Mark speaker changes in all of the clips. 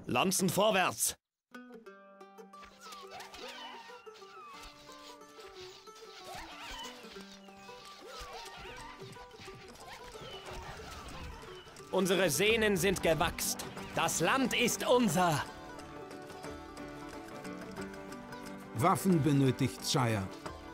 Speaker 1: Lanzen vorwärts! Unsere Sehnen sind gewachst. Das Land ist unser.
Speaker 2: Waffen benötigt, Sire.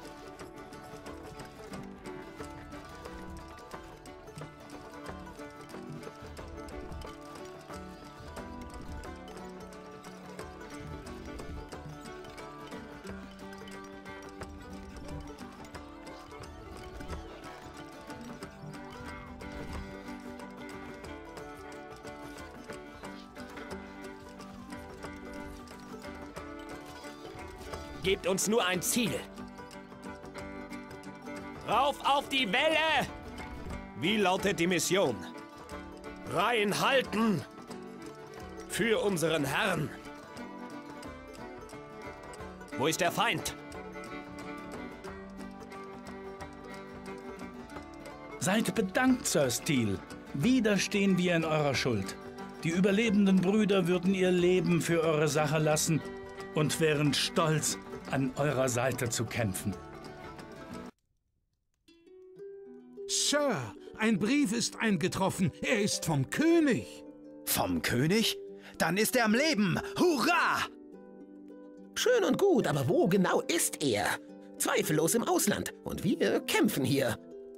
Speaker 1: Gebt uns nur ein Ziel. Rauf auf die Welle! Wie lautet die Mission? Reihen halten! Für unseren Herrn! Wo ist der Feind?
Speaker 3: Seid bedankt, Sir Steele. Wieder stehen wir in eurer Schuld. Die überlebenden Brüder würden ihr Leben für eure Sache lassen und wären stolz, an eurer Seite zu kämpfen.
Speaker 2: Sir, ein Brief ist eingetroffen. Er ist vom König.
Speaker 4: Vom König? Dann ist er am Leben. Hurra!
Speaker 5: Schön und gut, aber wo genau ist er? Zweifellos im Ausland. Und wir kämpfen hier.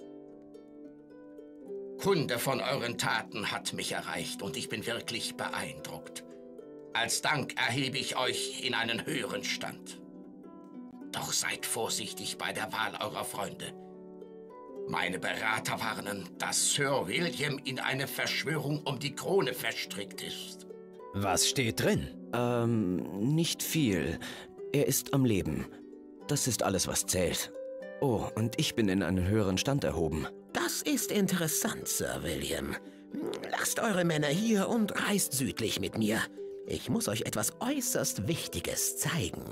Speaker 6: Kunde von euren Taten hat mich erreicht und ich bin wirklich beeindruckt. Als Dank erhebe ich euch in einen höheren Stand. Doch seid vorsichtig bei der Wahl eurer Freunde. Meine Berater warnen, dass Sir William in eine Verschwörung um die Krone verstrickt ist.
Speaker 4: Was steht drin?
Speaker 7: Nicht viel. Er ist am Leben. Das ist alles, was zählt. Oh, und ich bin in einen höheren Stand erhoben.
Speaker 5: Das ist interessant, Sir William. Lasst eure Männer hier und reist südlich mit mir. Ich muss euch etwas äußerst Wichtiges zeigen.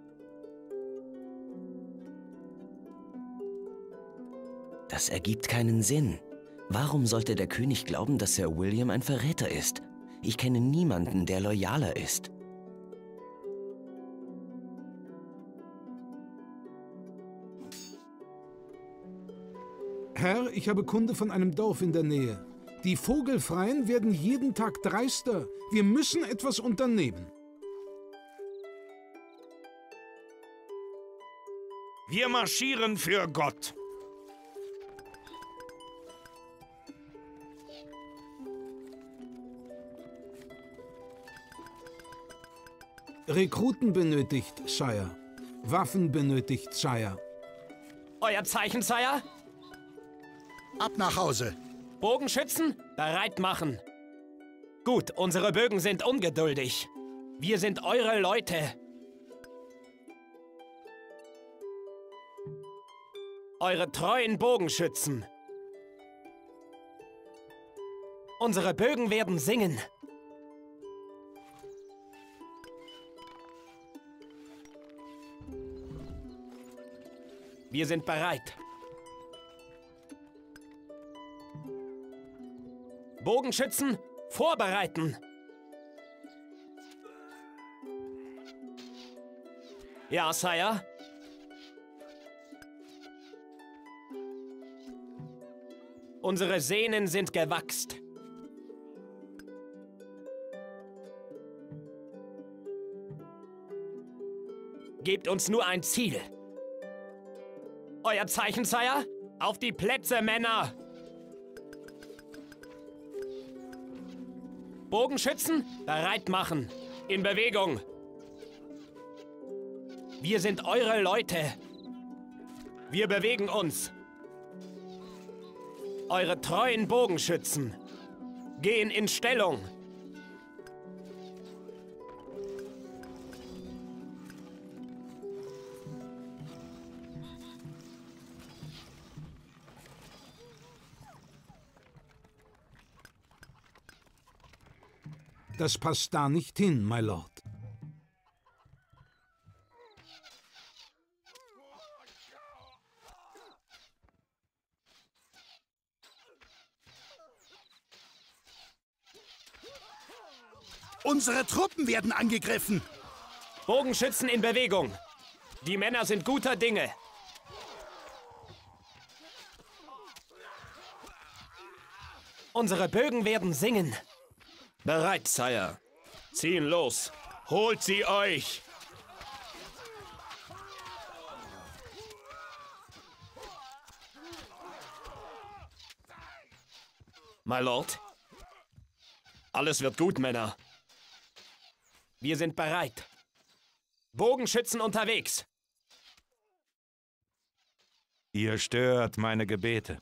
Speaker 7: Das ergibt keinen Sinn. Warum sollte der König glauben, dass Sir William ein Verräter ist? Ich kenne niemanden, der loyaler ist.
Speaker 2: Herr, ich habe Kunde von einem Dorf in der Nähe. Die Vogelfreien werden jeden Tag dreister. Wir müssen etwas unternehmen.
Speaker 1: Wir marschieren für Gott.
Speaker 2: Rekruten benötigt, Sire. Waffen benötigt, Sire.
Speaker 1: Euer Zeichen, Sire?
Speaker 4: Ab nach Hause.
Speaker 1: Bogenschützen, bereit machen. Gut, unsere Bögen sind ungeduldig. Wir sind eure Leute. Eure treuen Bogenschützen. Unsere Bögen werden singen. Wir sind bereit. Bogenschützen, vorbereiten! Ja, Sire? Unsere Sehnen sind gewachst. Gebt uns nur ein Ziel. Euer Zeichen, Sire? Auf die Plätze, Männer! Bogenschützen, bereit machen. In Bewegung. Wir sind eure Leute. Wir bewegen uns. Eure treuen Bogenschützen gehen in Stellung.
Speaker 2: Das passt da nicht hin, my Lord.
Speaker 4: Unsere Truppen werden angegriffen.
Speaker 1: Bogenschützen in Bewegung. Die Männer sind guter Dinge. Unsere Bögen werden singen. Bereit, Sire. Ziehen los. Holt sie euch. My Lord. Alles wird gut, Männer. Wir sind bereit. Bogenschützen unterwegs.
Speaker 8: Ihr stört meine Gebete.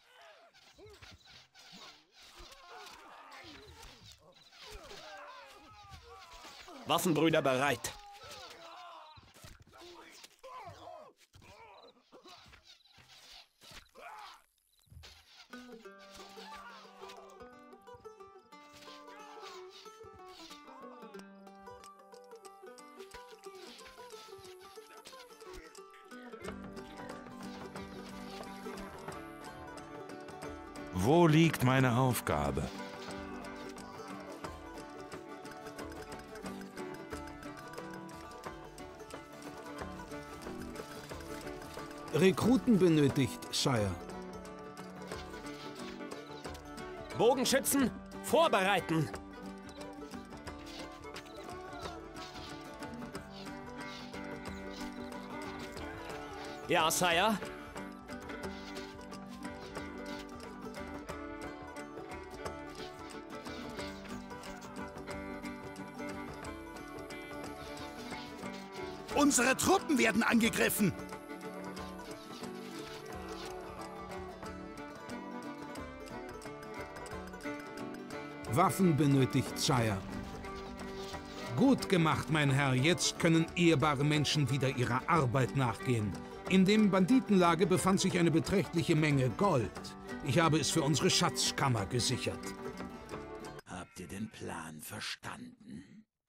Speaker 1: Waffenbrüder bereit.
Speaker 8: Wo liegt meine Aufgabe?
Speaker 2: Rekruten benötigt, Sire.
Speaker 1: Bogenschützen vorbereiten. Ja, Sire.
Speaker 4: Unsere Truppen werden angegriffen.
Speaker 2: Waffen benötigt, Sire. Gut gemacht, mein Herr. Jetzt können ehrbare Menschen wieder ihrer Arbeit nachgehen. In dem Banditenlager befand sich eine beträchtliche Menge Gold. Ich habe es für unsere Schatzkammer gesichert.
Speaker 4: Habt ihr den Plan verstanden?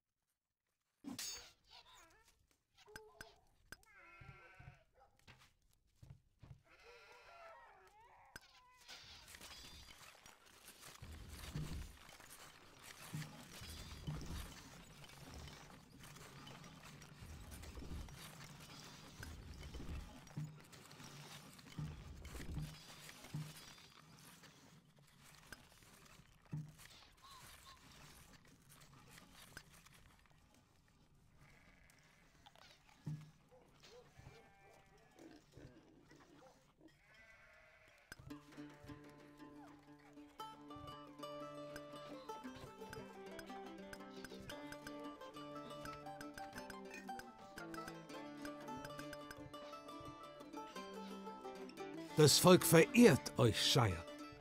Speaker 2: Das Volk verehrt euch, Shire.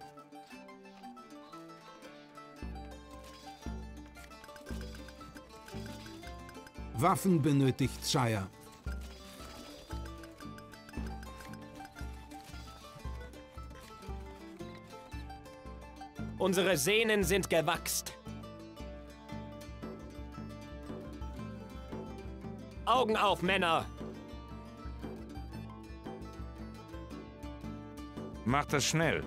Speaker 2: Waffen benötigt, Shire.
Speaker 1: Unsere Sehnen sind gewachst. Augen auf, Männer!
Speaker 8: Macht es schnell.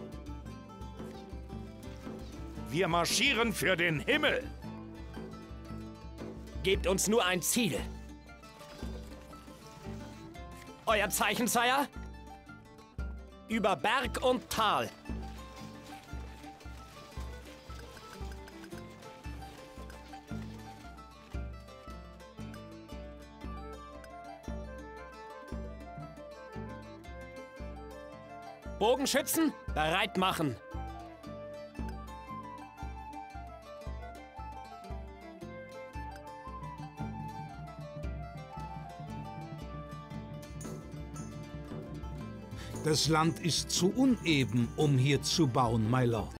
Speaker 8: Wir marschieren für den Himmel.
Speaker 1: Gebt uns nur ein Ziel. Euer Zeichen, Sire? Über Berg und Tal. Bogenschützen, bereit machen.
Speaker 2: Das Land ist zu uneben, um hier zu bauen, my Lord.